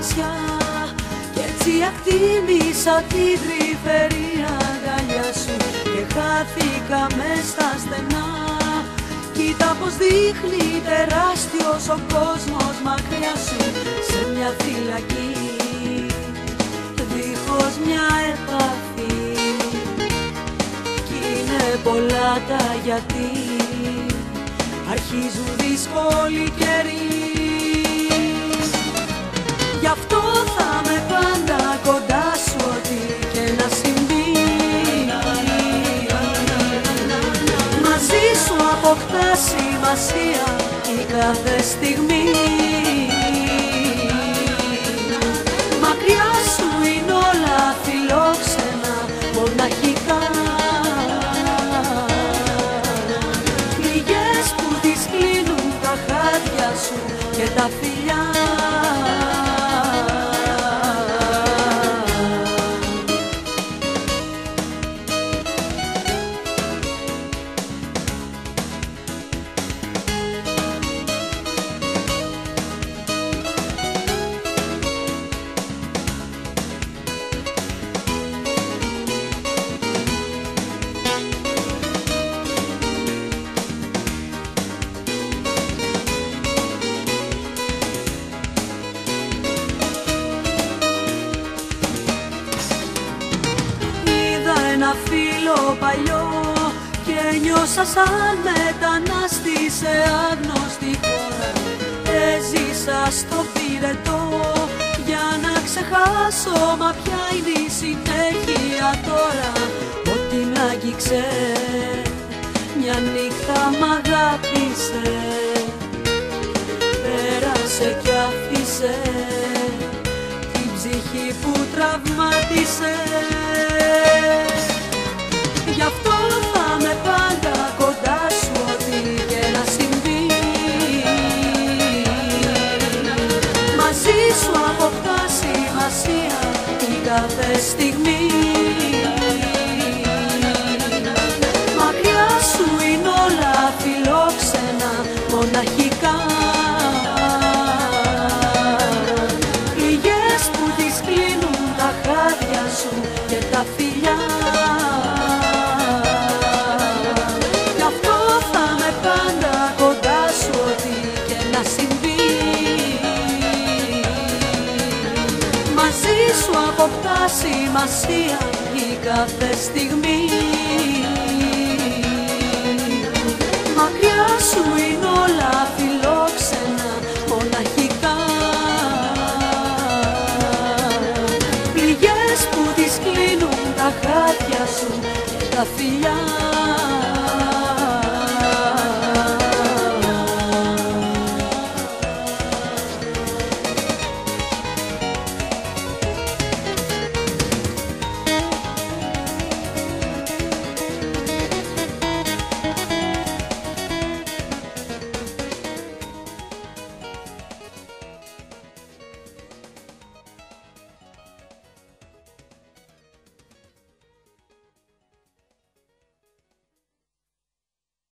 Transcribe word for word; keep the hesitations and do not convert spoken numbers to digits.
μοναξιά κι έτσι εκτίμησα την τρυφερή αγκαλιά σου και χάθηκα μες στα στενά. Κοίτα πως δείχνει τεράστιος ο κόσμος μακριά σου σε μια φυλακή δίχως μια επαφή. Κι είναι πολλά τα γιατί αρχίζουν δύσκολοι καιροί. Γι' αυτό θα με πάντα κοντά σου ό,τι και να συμβεί. Μαζί σου αποκτά σημασία η κάθε στιγμή. Μακριά σου είναι όλα φιλόξενα, μοναχικά. Πληγές που τις κλείνουν τα χάδια σου και τα φιλιά. Ένα φίλο παλιό και νιώσα σαν μετανάστη σε άγνωστη χώρα. Έζησα στο πυρετό για να ξεχάσω, μα ποια είναι η συνέχεια τώρα. Ό,τι μ' άγγιξε μια νύχτα μ' αγάπησε, πέρασε κι άφησε την ψυχή που τραυμάτισε. Γι' αυτό θα με πάντα κοντά σου ό,τι και να συμβεί. Μαζί σου αποκτά σημασία η κάθε στιγμή. Μακριά σου είναι όλα φιλόξενα, μοναχικά. Πληγές που τις κλείνουν τα χάδια σου και τα φιλιά. Μαζί σου αποκτά σημασία η κάθε στιγμή. Μακριά σου είναι όλα φιλόξενα, μοναχικά. Πληγές που τις κλείνουν τα χάδια σου και τα φιλιά.